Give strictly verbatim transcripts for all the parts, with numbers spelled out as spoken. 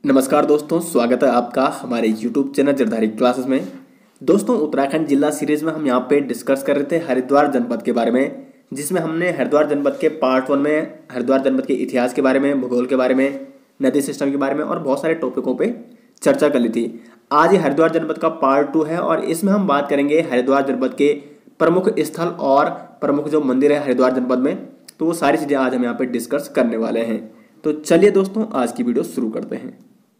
नमस्कार दोस्तों, स्वागत है आपका हमारे यूट्यूब चैनल जरधारी क्लासेस में। दोस्तों, उत्तराखंड जिला सीरीज में हम यहाँ पे डिस्कस कर रहे थे हरिद्वार जनपद के बारे में, जिसमें हमने हरिद्वार जनपद के पार्ट वन में हरिद्वार जनपद के इतिहास के बारे में, भूगोल के बारे में, नदी सिस्टम के बारे में और बहुत सारे टॉपिकों पे चर्चा कर ली थी। आज ये हरिद्वार जनपद का पार्ट टू है और इसमें हम बात करेंगे हरिद्वार जनपद के प्रमुख स्थल और प्रमुख जो मंदिर है हरिद्वार जनपद में। तो वो सारी चीज़ें आज हम यहाँ पे डिस्कस करने वाले हैं। तो चलिए दोस्तों, आज की वीडियो शुरू करते हैं।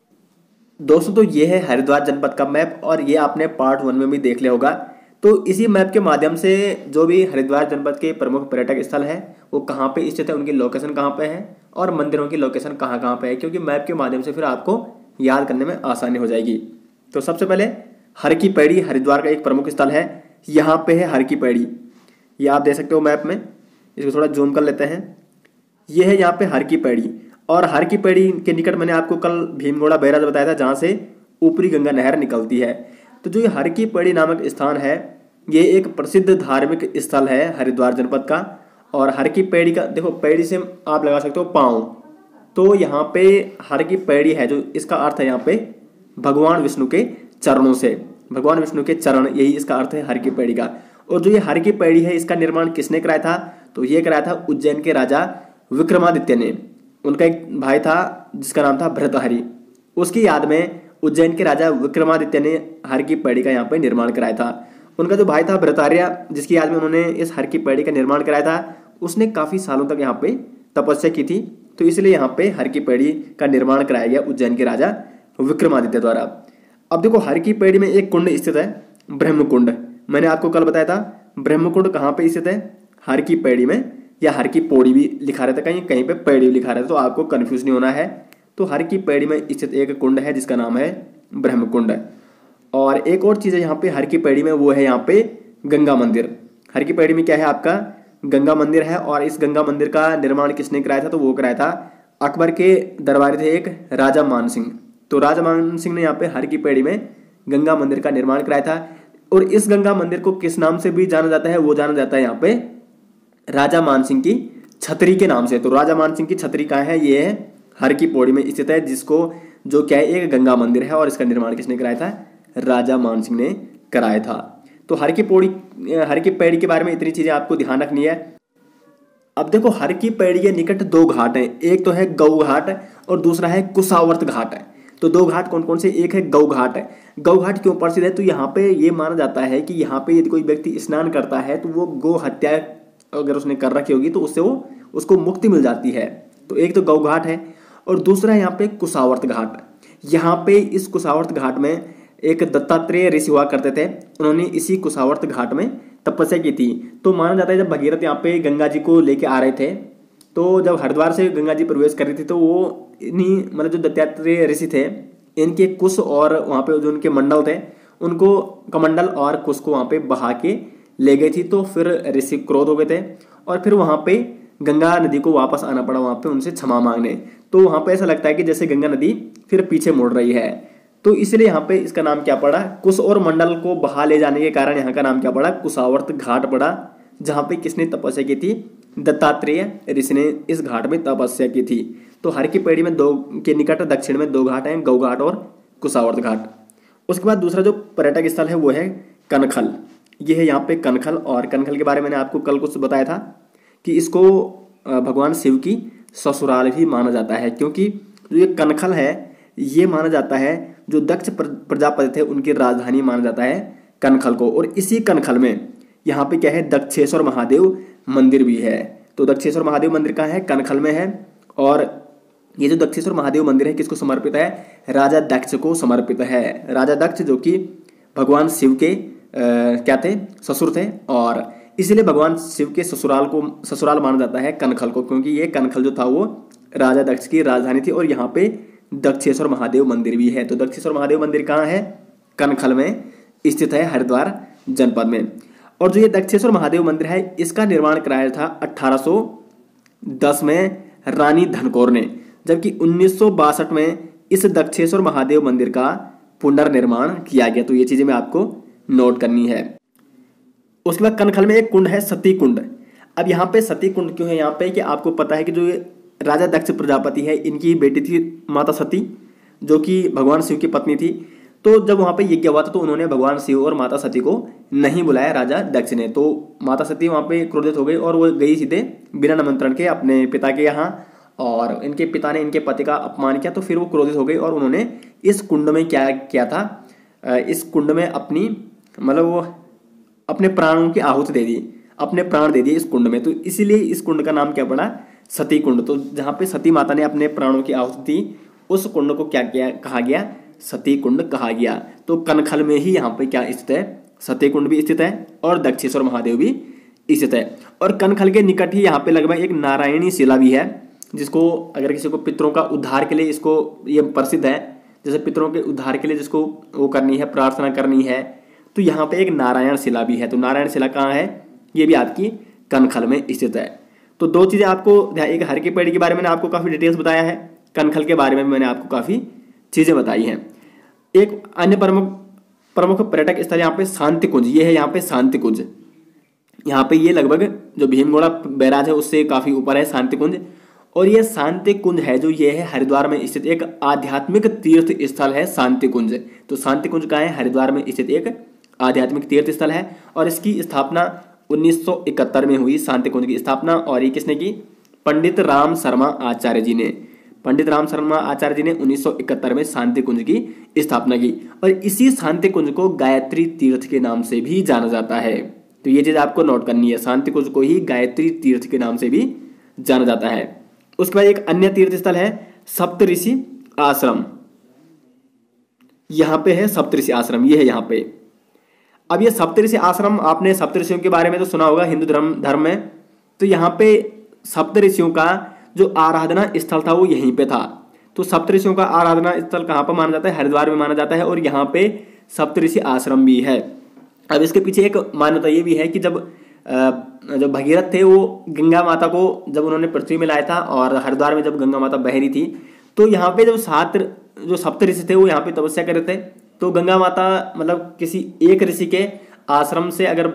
दोस्तों, तो ये है हरिद्वार जनपद का मैप और ये आपने पार्ट वन में भी देख लिया होगा। तो इसी मैप के माध्यम से जो भी हरिद्वार जनपद के प्रमुख पर्यटक स्थल है वो कहाँ पे स्थित है, उनकी लोकेशन कहाँ पे है और मंदिरों की लोकेशन कहाँ कहाँ पे है, क्योंकि मैप के माध्यम से फिर आपको याद करने में आसानी हो जाएगी। तो सबसे पहले हर की पैड़ी हरिद्वार का एक प्रमुख स्थल है। यहाँ पे है हर की पैड़ी, ये आप देख सकते हो मैप में। इसको थोड़ा जूम कर लेते हैं। ये है यहाँ पे हर की पैड़ी और हर की पैड़ी के निकट मैंने आपको कल भीमगोड़ा बैराज बताया था, जहाँ से ऊपरी गंगा नहर निकलती है। तो जो ये हर की पैड़ी नामक स्थान है, ये एक प्रसिद्ध धार्मिक स्थल है हरिद्वार जनपद का। और हर की पैड़ी का देखो, पैड़ी से आप लगा सकते हो पाँव, तो यहाँ पे हर की पैड़ी है जो इसका अर्थ है यहाँ पे भगवान विष्णु के चरणों से, भगवान विष्णु के चरण, यही इसका अर्थ है हर की पैड़ी का। और जो ये हर की पैड़ी है, इसका निर्माण किसने कराया था? तो ये कराया था उज्जैन के राजा विक्रमादित्य ने। उनका एक भाई था जिसका नाम था भर्तृहरि, उसकी याद में उज्जैन के राजा विक्रमादित्य ने हर की पैड़ी का यहाँ पे निर्माण कराया था। उनका जो भाई था भर्तृहरि, जिसकी याद में उन्होंने इस हर की पैड़ी का निर्माण कराया था, उसने काफ़ी सालों तक यहाँ पे तपस्या की थी। तो इसलिए यहाँ पे हर की पैड़ी का निर्माण कराया गया उज्जैन के राजा विक्रमादित्य द्वारा। अब देखो, हर की पैड़ी में एक कुंड स्थित है, ब्रह्मकुंड। मैंने आपको कल बताया था ब्रह्मकुंड कहाँ पे स्थित है, हर की पैड़ी में, या हर की पौड़ी भी लिखा रहता है, कहीं कहीं पे पैड़ी भी लिखा रहता है, तो आपको कंफ्यूज नहीं होना है। तो हर की पैड़ी में स्थित एक कुंड है जिसका नाम है ब्रह्मकुंड। और एक और चीज़ है यहाँ पे हर की पैड़ी में, वो है यहाँ पे गंगा मंदिर। हर की पैड़ी में क्या है आपका गंगा मंदिर है। और इस गंगा मंदिर का निर्माण किसने कराया था? तो वो कराया था अकबर के दरबारी थे एक राजा मान सिंह। तो राजा मान सिंह ने यहाँ पे हर की पैड़ी में गंगा मंदिर का निर्माण कराया था। और इस गंगा मंदिर को किस नाम से भी जाना जाता है? वो जाना जाता है यहाँ पे राजा मानसिंह की छतरी के नाम से। तो राजा मानसिंह की छतरी कहाँ है? ये है हर की पौड़ी में स्थित है, जिसको जो क्या है एक गंगा मंदिर है। और इसका निर्माण किसने कराया था? राजा मानसिंह ने कराया था। तो हर की पौड़ी हर की पैड़ी के बारे में इतनी चीजें आपको ध्यान रखनी है। अब देखो, हर की पैड़ी के निकट दो घाट हैं, एक तो है गौ घाट और दूसरा है कुशावर्त घाट है। तो दो घाट कौन कौन से? एक है गौ घाट है। गौ घाट क्यों प्रसिद्ध है? तो यहाँ पे ये माना जाता है कि यहाँ पे यदि कोई व्यक्ति स्नान करता है तो वो गौ हत्या अगर उसने कर रखी होगी तो उससे वो उसको मुक्ति मिल जाती है। तो एक तो गौ घाट है और दूसरा है यहाँ पे कुशावर्त घाट। यहाँ पे इस कुशावर्त घाट में एक दत्तात्रेय ऋषि हुआ करते थे, उन्होंने इसी कुशावर्त घाट में तपस्या की थी। तो माना जाता है जब भगीरथ यहाँ पे गंगा जी को लेके आ रहे थे, तो जब हरिद्वार से गंगा जी प्रवेश कर रही थी, तो वो इन्हीं मतलब जो दत्तात्रेय ऋषि थे, इनके कुश और वहाँ पे जो उनके मंडल थे, उनको कमंडल और कुश को वहाँ पे बहा के ले गई थी। तो फिर ऋषि क्रोध हो गए थे और फिर वहाँ पे गंगा नदी को वापस आना पड़ा, वहाँ पे उनसे क्षमा मांगने। तो वहाँ पे ऐसा लगता है कि जैसे गंगा नदी फिर पीछे मुड़ रही है। तो इसलिए यहाँ पे इसका नाम क्या पड़ा? कुश और मंडल को बहा ले जाने के कारण यहाँ का नाम क्या पड़ा? कुशावर्त घाट पड़ा, जहाँ पे किसने तपस्या की थी? दत्तात्रेय ऋषि ने इस घाट में तपस्या की थी। तो हर की पैड़ी में दो के निकट दक्षिण में दो घाट हैं, गौ घाट और कुशावर्त घाट। उसके बाद दूसरा जो पर्यटक स्थल है वो है कनखल। ये है यहाँ पे कनखल। और कनखल के बारे में मैंने आपको कल कुछ बताया था कि इसको भगवान शिव की ससुराल भी माना जाता है, क्योंकि जो ये कनखल है ये माना जाता है जो दक्ष प्रजापति थे उनकी राजधानी माना जाता है कनखल को। और इसी कनखल में यहाँ पे क्या है? दक्षेश्वर महादेव मंदिर भी है। तो दक्षेश्वर महादेव मंदिर कहाँ है? कनखल में है। और ये जो दक्षेश्वर महादेव मंदिर है किसको समर्पित है? राजा दक्ष को समर्पित है। राजा दक्ष जो कि भगवान शिव के आ, क्या थे? ससुर थे। और इसलिए भगवान शिव के ससुराल को ससुराल माना जाता है कनखल को, क्योंकि ये कनखल जो था वो राजा दक्ष की राजधानी थी। और यहाँ पे दक्षेश्वर महादेव मंदिर भी है। तो दक्षेश्वर महादेव मंदिर कहाँ है? कनखल में स्थित है हरिद्वार जनपद में। और जो ये दक्षेश्वर महादेव मंदिर है, इसका निर्माण कराया था अठारह सौ दस में रानी धनकौर ने, जबकि उन्नीस सौ बासठ में इस दक्षेश्वर महादेव मंदिर का पुनर्निर्माण किया गया। तो ये चीजें मैं आपको नोट करनी है। उसके बाद कनखल में एक कुंड है, सती कुंड। अब यहाँ पे सती कुंड क्यों है यहाँ पे? कि आपको पता है कि जो राजा दक्ष प्रजापति है, इनकी बेटी थी माता सती। जो कि भगवान शिव की पत्नी थी। तो जब वहाँ पे यज्ञ हुआ था तो उन्होंने भगवान शिव और माता सती को नहीं बुलाया राजा दक्ष ने। तो माता सती वहाँ पे क्रोधित हो गई और वो गई सीधे बिना निमंत्रण के अपने पिता के यहाँ, और इनके पिता ने इनके पति का अपमान किया। तो फिर वो क्रोधित हो गई और उन्होंने इस कुंड में क्या किया था, इस कुंड में अपनी मतलब वो अपने प्राणों की आहुति दे दी, अपने प्राण दे दिए इस कुंड में। तो इसीलिए इस कुंड का नाम क्या पड़ा, सती कुंड। तो जहाँ पे सती माता ने अपने प्राणों की आहुति दी उस कुंड को क्या किया कहा गया, सती कुंड कहा गया। तो कनखल में ही यहाँ पे क्या स्थित है, सती कुंड भी स्थित है और दक्षेश्वर महादेव भी स्थित है। और कनखल के निकट ही यहाँ पे लगभग एक नारायणी शिला भी है, जिसको अगर किसी को पितरों का उद्धार के लिए, इसको ये प्रसिद्ध है, जैसे पितरों के उद्धार के लिए जिसको वो करनी है, प्रार्थना करनी है, तो यहाँ पे एक नारायण शिला भी है। तो नारायण शिला कहाँ है, ये भी आपकी कनखल में स्थित है। तो दो चीज़ें आपको, एक हर के पेड़ के बारे में मैंने आपको काफ़ी डिटेल्स बताया है, कनखल के बारे में मैंने आपको काफ़ी चीज़ें बताई हैं। एक अन्य प्रमुख प्रमुख पर्यटक स्थल यहाँ पे शांति कुंज, ये है यहाँ पे शांति कुंज। यहाँ पे ये लगभग जो भीमगोड़ा बैराज है उससे काफ़ी ऊपर है शांति कुंज। और ये शांति कुंज है जो ये है हरिद्वार में स्थित एक आध्यात्मिक तीर्थ स्थल है शांति कुंज। तो शांति कुंज का है हरिद्वार में स्थित एक आध्यात्मिक तीर्थ स्थल है और इसकी स्थापना उन्नीस सौ इकहत्तर में हुई। शांति कुंज की स्थापना और ये किसने की, पंडित राम शर्मा आचार्य जी ने। पंडित राम शर्मा आचार्य जी ने उन्नीस सौ इकहत्तर में शांति कुंज की स्थापना की और इसी शांति कुंज को गायत्री तीर्थ के नाम से भी जाना जाता है। तो ये चीज आपको नोट करनी है, शांति कुंज को ही गायत्री तीर्थ के नाम से भी जाना जाता है। उसके बाद एक अन्य तीर्थ स्थल है सप्तऋषि आश्रम। यहाँ पे है सप्तऋषि आश्रम, ये है यहाँ पे। अब ये सप्तऋषि आश्रम, आपने सप्तऋषियों के बारे में तो सुना होगा हिंदू धर्म धर्म में। तो यहाँ पे सप्तऋषियों का जो आराधना स्थल था वो यहीं पे था। तो सप्तऋषियों का आराधना स्थल कहाँ पर माना जाता है, हरिद्वार में माना जाता है और यहाँ पे सप्तऋषि आश्रम भी है। अब इसके पीछे एक मान्यता ये भी है कि जब जब भगीरथ थे वो गंगा माता को जब उन्होंने पृथ्वी में लाया था और हरिद्वार में जब गंगा माता बह रही थी तो यहाँ पे जब सात जो सप्तऋषि थे वो यहाँ पे तपस्या कर रहे थे। तो गंगा माता मतलब किसी एक ऋषि के आश्रम से अगर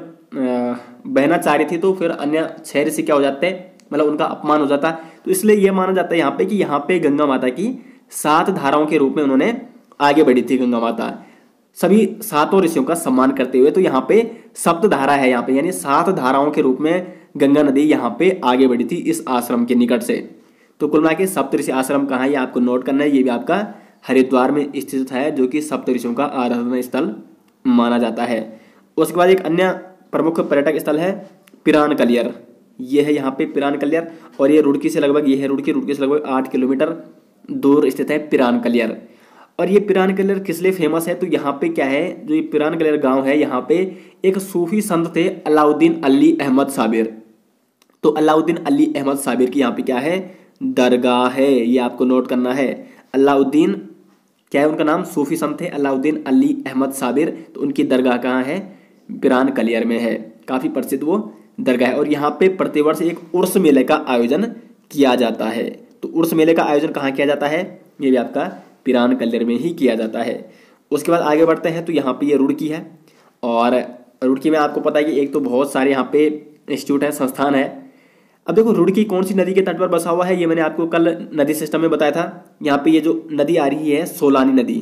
बहना चाह रही थी तो फिर अन्य छह ऋषि क्या हो जाते, मतलब उनका अपमान हो जाता। तो इसलिए यह माना जाता है यहाँ पे कि यहाँ पे गंगा माता की सात धाराओं के रूप में उन्होंने आगे बढ़ी थी गंगा माता, सभी सातों ऋषियों का सम्मान करते हुए। तो यहाँ पे सप्त धारा है यहाँ पे, यानी सात धाराओं के रूप में गंगा नदी यहाँ पे आगे बढ़ी थी इस आश्रम के निकट से। तो कुल मिला के सप्तऋषि आश्रम कहाँ है ये आपको नोट करना है, ये भी आपका हरिद्वार में स्थित है जो कि सप्तऋषियों का आराधना स्थल माना जाता है। उसके बाद एक अन्य प्रमुख पर्यटक स्थल है पिरान कलियर, ये है यहाँ पे पिरान कलियर और ये रुड़की से लगभग, ये है रुड़की रुड़की से लगभग आठ किलोमीटर दूर स्थित है पिरान कलियर। और ये पिरान कलियर किस लिए फेमस है, तो यहाँ पे क्या है, जो ये पिरान कलियर गांव है यहाँ पे एक सूफी संत थे अलाउद्दीन अली अहमद साबिर। तो अलाउद्दीन अली अहमद साबिर की यहाँ पे क्या है, दरगाह है, ये आपको नोट करना है। अलाउद्दीन क्या है उनका नाम, सूफी संत थे अलाउद्दीन अली अहमद साबिर। तो उनकी दरगाह कहाँ है, पिरान कलियर में है, काफी प्रसिद्ध वो दरगाह है। और यहाँ पे प्रतिवर्ष एक उर्स मेले का आयोजन किया जाता है। तो उर्स मेले का आयोजन कहाँ किया जाता है, ये भी आपका पिरान कलियर में ही किया जाता है। उसके बाद आगे बढ़ते हैं तो यहाँ पे ये रुड़की है और रुड़की में आपको पता है कि एक तो बहुत सारे यहाँ पे इंस्टीट्यूट है, संस्थान है। अब देखो रुड़की कौन सी नदी के तट पर बसा हुआ है, ये मैंने आपको कल नदी सिस्टम में बताया था। यहाँ पे ये जो नदी आ रही है सोलानी नदी,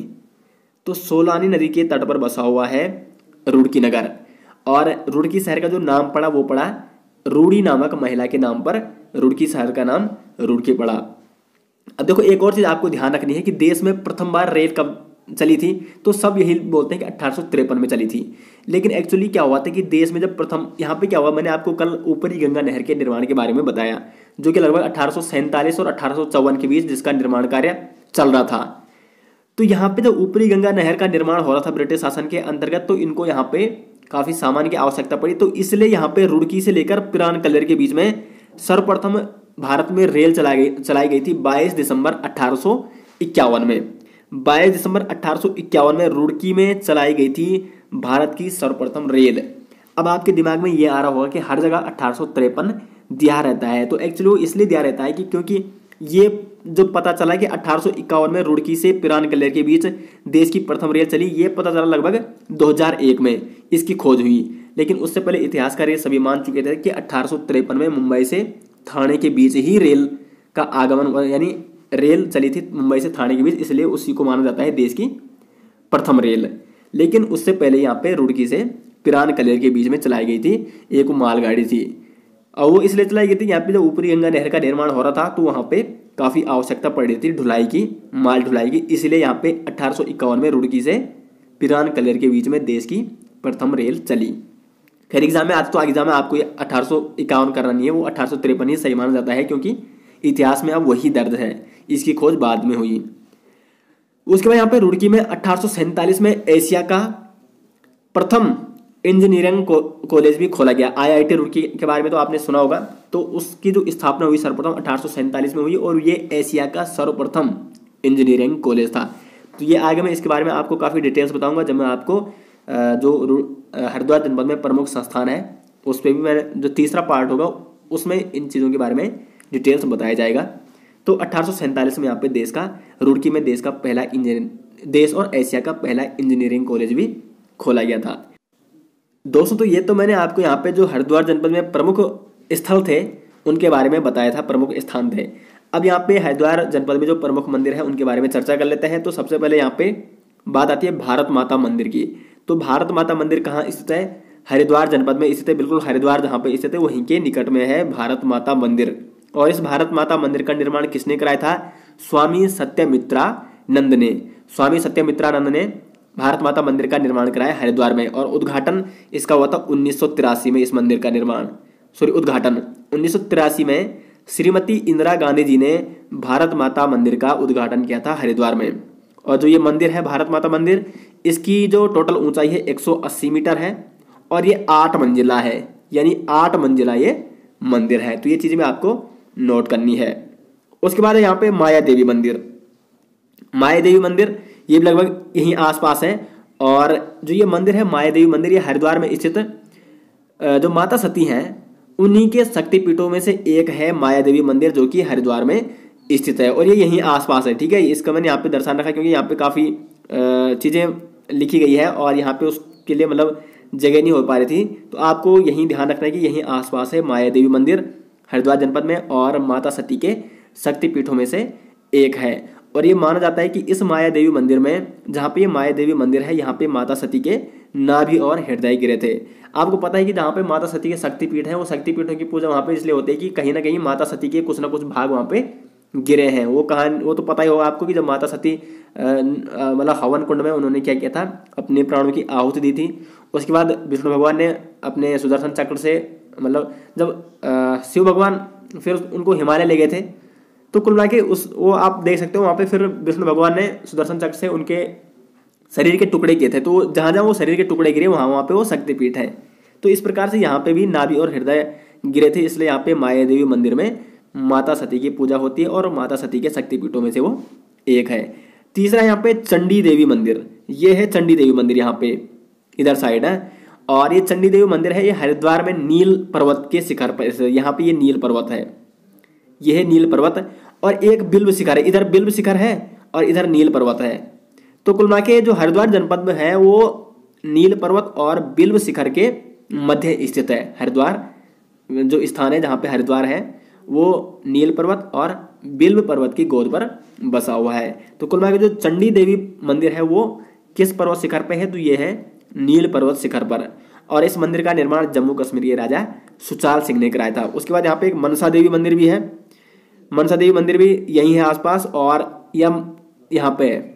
तो सोलानी नदी के तट पर बसा हुआ है रुड़की नगर। और रुड़की शहर का जो नाम पड़ा वो पड़ा रूड़ी नामक महिला के नाम पर, रुड़की शहर का नाम रुड़की पड़ा। अब देखो एक और चीज आपको ध्यान रखनी है कि देश में प्रथम बार रेल कब चली थी, तो सब यही बोलते हैं कि अठारह सौ तिरपन में चली थी। लेकिन एक्चुअली क्या हुआ था कि देश में जब प्रथम, यहाँ पे क्या हुआ, मैंने आपको कल ऊपरी गंगा नहर के निर्माण के बारे में बताया, जो कि लगभग अठारह सौ सैंतालीस और अठारह सौ चौवन के बीच जिसका निर्माण कार्य चल रहा था। तो यहाँ पे जब ऊपरी गंगा नहर का निर्माण हो रहा था ब्रिटिश शासन के अंतर्गत, तो इनको यहाँ पे काफी सामान की आवश्यकता पड़ी। तो इसलिए यहाँ पे रुड़की से लेकर पिरान कलियर के बीच में सर्वप्रथम भारत में रेल चलाई गई चलाई गई थी बाईस दिसंबर अठारह सौ इक्यावन में। बाईस दिसंबर अठारह सौ इक्यावन में रुड़की में चलाई गई थी भारत की सर्वप्रथम रेल। अब आपके दिमाग में ये आ रहा होगा कि हर जगह अठारह सौ तिरपन दिया रहता है, तो एक्चुअली वो इसलिए दिया रहता है कि क्योंकि ये जो पता चला कि अठारह सौ इक्यावन में रुड़की से पिरान कलियर के बीच देश की प्रथम रेल चली, ये पता चला लगभग दो हज़ार एक में इसकी खोज हुई। लेकिन उससे पहले इतिहासकार ये सभी मान चुके थे कि अठारह सौ तिरपन में मुंबई से ठाणे के बीच ही रेल का आगमन, यानी रेल चली थी मुंबई से थाने के बीच, इसलिए उसी को माना जाता है देश की प्रथम रेल। लेकिन उससे पहले यहाँ पे रुड़की से पिरान कलेर के बीच में चलाई गई थी एक मालगाड़ी थी, और वो इसलिए चलाई गई थी यहाँ पे जब ऊपरी गंगा नहर का निर्माण हो रहा था तो वहाँ पे काफ़ी आवश्यकता पड़ रही थी ढुलाई की, माल ढुलाई की, इसलिए यहाँ पे अठारह सौ इक्यावन में रुड़की से पिरान कलेर के बीच में देश की प्रथम रेल चली। खैर एग्जाम में आज तो एग्जाम में आपको ये अठारह सौ इक्यावन करना नहीं है, वो अठारह सौ तिरपन ही सही माना जाता है, क्योंकि इतिहास में अब वही दर्ज है, इसकी खोज बाद में हुई। उसके बाद यहाँ पे रुड़की में अठारह सौ सैंतालीस में एशिया का प्रथम इंजीनियरिंग कॉलेज भी खोला गया। आईआईटी रुड़की के बारे में तो आपने सुना होगा, तो उसकी जो स्थापना हुई सर्वप्रथम अठारह सौ सैंतालीस में हुई, और ये एशिया का सर्वप्रथम इंजीनियरिंग कॉलेज था। तो ये आगे मैं इसके बारे में आपको काफ़ी डिटेल्स बताऊंगा जब मैं आपको जो हरिद्वार जनपद में प्रमुख संस्थान है उस पर भी मैं जो तीसरा पार्ट होगा उसमें इन चीज़ों के बारे में डिटेल्स बताया जाएगा। तो अठारह सौ सैंतालीस में यहाँ पे देश का रुड़की में देश का पहला इंजीनियरिंग देश और एशिया का पहला इंजीनियरिंग कॉलेज भी खोला गया था। दोस्तों तो ये तो मैंने आपको यहाँ पे जो हरिद्वार जनपद में प्रमुख स्थल थे उनके बारे में बताया था, प्रमुख स्थान थे। अब यहाँ पे हरिद्वार जनपद में जो प्रमुख मंदिर है उनके बारे में चर्चा कर लेते हैं। तो सबसे पहले यहाँ पे बात आती है भारत माता मंदिर की। तो भारत माता मंदिर कहाँ स्थित है? हरिद्वार जनपद में स्थित है, बिल्कुल हरिद्वार जहाँ पे स्थित है वहीं के निकट में है भारत माता मंदिर। और इस भारत माता मंदिर का निर्माण किसने कराया था? स्वामी सत्यमित्रानंद ने। स्वामी सत्यमित्रानंद ने भारत माता मंदिर का निर्माण कराया हरिद्वार में, और उद्घाटन इसका हुआ था उन्नीस सौ तिरासी में। इस मंदिर का निर्माण सॉरी उद्घाटन उन्नीस सौ तिरासी में श्रीमती इंदिरा गांधी जी ने भारत माता मंदिर का उद्घाटन किया था हरिद्वार में। और जो ये मंदिर है भारत माता मंदिर, इसकी जो टोटल ऊंचाई है एक सौ अस्सी मीटर है, और ये आठ मंजिला है, यानी आठ मंजिला ये मंदिर है। तो ये चीज़ में आपको नोट करनी है। उसके बाद है यहाँ पे माया देवी मंदिर। माया देवी मंदिर ये भी लगभग यहीं आसपास है, और जो ये मंदिर है माया देवी मंदिर, ये हरिद्वार में स्थित जो माता सती हैं उन्हीं के शक्तिपीठों में से एक है माया देवी मंदिर, जो कि हरिद्वार में स्थित है, और ये यहीं आसपास है। ठीक है, इसका मैंने यहाँ पे दर्शान रखा क्योंकि यहाँ पे काफ़ी चीज़ें लिखी गई है और यहाँ पे उसके लिए मतलब जगह नहीं हो पा रही थी, तो आपको यहीं ध्यान रखना है कि यहीं आसपास है माया देवी मंदिर हरिद्वार जनपद में, और माता सती के शक्तिपीठों में से एक है। और ये माना जाता है कि इस माया देवी मंदिर में, जहाँ पे ये माया देवी मंदिर है, यहाँ पे माता सती के नाभि और हृदय गिरे थे। आपको पता है कि जहाँ पे माता सती के शक्तिपीठ है, वो शक्तिपीठों की पूजा वहाँ पे इसलिए होती है कि कहीं ना कहीं माता सती के कुछ ना कुछ भाग वहाँ पे गिरे हैं। वो कहानी वो तो पता ही होगा आपको कि जब माता सती मतलब हवन कुंड में उन्होंने क्या किया था, अपने प्राणों की आहुति दी थी। उसके बाद विष्णु भगवान ने अपने सुदर्शन चक्र से, मतलब जब आ, शिव भगवान फिर उनको हिमालय ले गए थे, तो कुल मिला के उस वो आप देख सकते हो वहाँ पे फिर विष्णु भगवान ने सुदर्शन चक्र से उनके शरीर के टुकड़े किए थे। तो जहाँ जहाँ वो शरीर के टुकड़े गिरे वहाँ वहाँ पे वो शक्तिपीठ है। तो इस प्रकार से यहाँ पे भी नाभि और हृदय गिरे थे, इसलिए यहाँ पे माया देवी मंदिर में माता सती की पूजा होती है, और माता सती के शक्तिपीठों में से वो एक है। तीसरा यहाँ पे चंडी देवी मंदिर, ये है चंडी देवी मंदिर, यहाँ पे इधर साइड है, और ये चंडी देवी मंदिर है, ये हरिद्वार में नील पर्वत के शिखर पर, यहाँ पे ये नील पर्वत है, ये है नील पर्वत, और एक बिल्व शिखर है, इधर बिल्व शिखर है और इधर नील पर्वत है। तो कुल मिला के जो हरिद्वार जनपद में है वो नील पर्वत और बिल्व शिखर के मध्य स्थित है। हरिद्वार जो स्थान है जहाँ पे हरिद्वार है वो नील पर्वत और बिल्व पर्वत की गोद पर बसा हुआ है। तो कुल मिला के जो चंडी देवी मंदिर है वो किस पर्वत शिखर पे है? तो ये है नील पर्वत शिखर पर, और इस मंदिर का निर्माण जम्मू कश्मीर के राजा सुचाल सिंह ने कराया था। उसके बाद यहाँ पे एक मनसा देवी मंदिर भी है, मनसा देवी मंदिर भी यहीं है आसपास, और यह यहाँ पे है।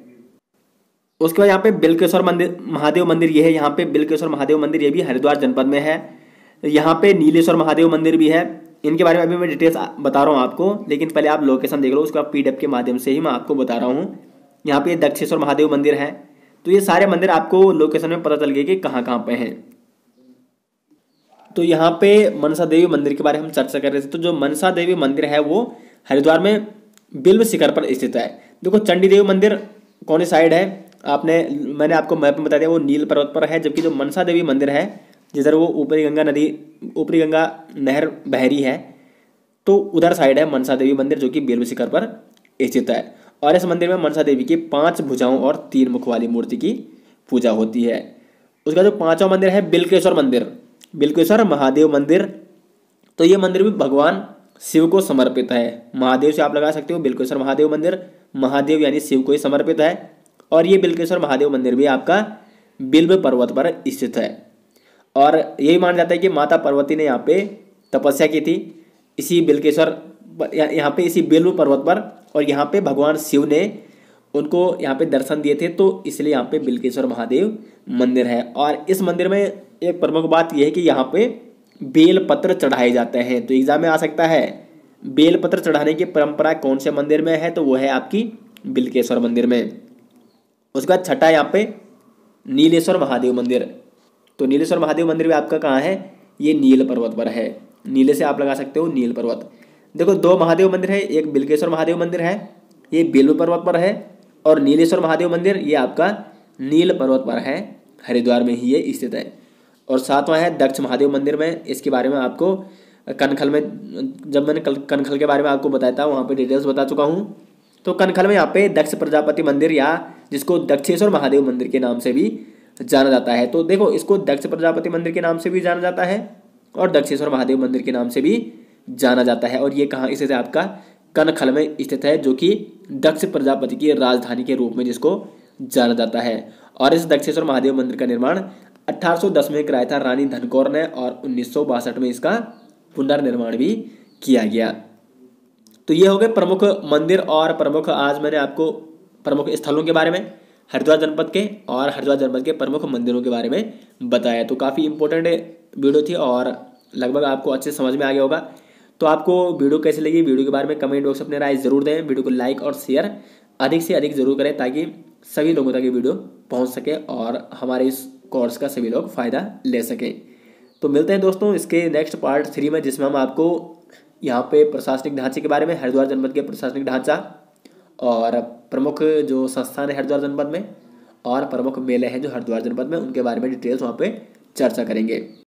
उसके बाद यहाँ पे बिलकेश्वर मंदिर महादेव मंदिर, ये है यहाँ पे बिलकेश्वर महादेव मंदिर, ये भी हरिद्वार जनपद में है। यहाँ पे नीलेश्वर महादेव मंदिर भी है। इनके बारे में अभी मैं डिटेल्स बता रहा हूँ आपको, लेकिन पहले आप लोकेशन देख लो, उसका पीडीएफ के माध्यम से ही मैं आपको बता रहा हूँ। यहाँ पे दक्षेश्वर महादेव मंदिर है। तो ये सारे मंदिर आपको लोकेशन में पता चल गए कि कहाँ कहाँ पे हैं। तो यहाँ पे मनसा देवी मंदिर के बारे में हम चर्चा कर रहे थे। तो जो मनसा देवी मंदिर है वो हरिद्वार में बिल्व शिखर पर स्थित है। देखो चंडी देवी मंदिर कौन सी साइड है, आपने मैंने आपको मैप में बता दिया, वो नील पर्वत पर है, जबकि जो मनसा देवी मंदिर है जिधर वो ऊपरी गंगा नदी ऊपरी गंगा नहर बह रही है, तो उधर साइड है मनसा देवी मंदिर जो कि बिल्व शिखर पर स्थित है। और इस मंदिर में मनसा देवी की पांच भुजाओं और तीन मुख वाली मूर्ति की पूजा होती है। उसका जो पांचवा मंदिर है बिलकेश्वर मंदिर, बिलकेश्वर महादेव मंदिर, तो ये मंदिर भी भगवान शिव को समर्पित है। महादेव से आप लगा सकते हो बिल्केश्वर महादेव मंदिर, महादेव यानी शिव को ही समर्पित है। और ये बिल्केश्वर महादेव मंदिर भी आपका बिल्व पर्वत पर स्थित है। और यही माना जाता है कि माता पार्वती ने यहाँ पे तपस्या की थी इसी बिल्केश्वर यहाँ पे इसी बिल्व पर्वत पर, और यहाँ पे भगवान शिव ने उनको यहाँ पे दर्शन दिए थे, तो इसलिए यहाँ पे बिल्केश्वर महादेव मंदिर है। और इस मंदिर में एक प्रमुख बात यह है कि यहाँ पे बेल पत्र चढ़ाए जाते हैं। तो एग्जाम में आ सकता है बेल पत्र चढ़ाने की परंपरा कौन से मंदिर में है, तो वो है आपकी बिल्केश्वर मंदिर में। उसके बाद छठा यहाँ पे नीलेश्वर महादेव मंदिर। तो नीलेश्वर महादेव मंदिर भी आपका कहाँ है, ये नील पर्वत पर है। नीले से आप लगा सकते हो नील पर्वत। देखो दो महादेव मंदिर है, एक बिल्केश्वर महादेव मंदिर है, ये बिल्व पर्वत पर है, और नीलेश्वर महादेव मंदिर ये आपका नील पर्वत पर है, हरिद्वार में ही ये स्थित है। और सातवां है दक्ष महादेव मंदिर में। इसके बारे में आपको कनखल में, जब मैंने कनखल के बारे में आपको बताया था वहाँ पे डिटेल्स बता चुका हूँ। तो कनखल में यहाँ पे दक्ष प्रजापति मंदिर, या जिसको दक्षेश्वर महादेव मंदिर के नाम से भी जाना जाता है। तो देखो इसको दक्ष प्रजापति मंदिर के नाम से भी जाना जाता है और दक्षेश्वर महादेव मंदिर के नाम से भी जाना जाता है। और ये कहाँ स्थित है, आपका कनखल में स्थित है, जो कि दक्ष प्रजापति की राजधानी के रूप में जिसको जाना जाता है। और इस दक्षेश्वर महादेव मंदिर का निर्माण अठारह सौ दस में कराया था रानी धनकौर ने, और उन्नीस सौ बासठ में इसका पुनर्निर्माण भी किया गया। तो ये हो गए प्रमुख मंदिर और प्रमुख, आज मैंने आपको प्रमुख स्थलों के बारे में हरिद्वार जनपद के और हरिद्वार जनपद के प्रमुख मंदिरों के बारे में बताया। तो काफ़ी इंपॉर्टेंट वीडियो थी और लगभग आपको अच्छे समझ में आ गया होगा। तो आपको वीडियो कैसी लगी, वीडियो के बारे में कमेंट बॉक्स में अपने राय जरूर दें। वीडियो को लाइक और शेयर अधिक से अधिक जरूर करें ताकि सभी लोगों तक ये वीडियो पहुंच सके और हमारे इस कोर्स का सभी लोग फ़ायदा ले सकें। तो मिलते हैं दोस्तों इसके नेक्स्ट पार्ट थ्री में, जिसमें हम आपको यहाँ पे प्रशासनिक ढांचे के बारे में, हरिद्वार जनपद के प्रशासनिक ढांचा और प्रमुख जो संस्थान है हरिद्वार जनपद में और प्रमुख मेले हैं जो हरिद्वार जनपद में, उनके बारे में डिटेल्स वहाँ पे चर्चा करेंगे।